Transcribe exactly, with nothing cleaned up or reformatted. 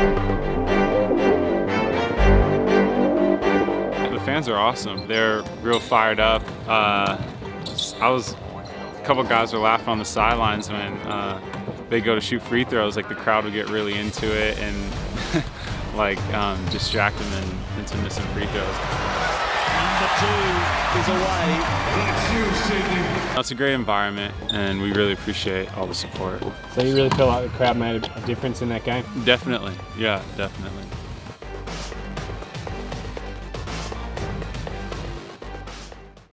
The fans are awesome. They're real fired up. Uh, I was, a couple guys were laughing on the sidelines when uh, they go to shoot free throws. Like the crowd would get really into it and like um, distract them in, into missing free throws. Number two is away. That's you, Sydney. It's a great environment, and we really appreciate all the support. So you really feel like the crowd made a difference in that game? Definitely, yeah, definitely.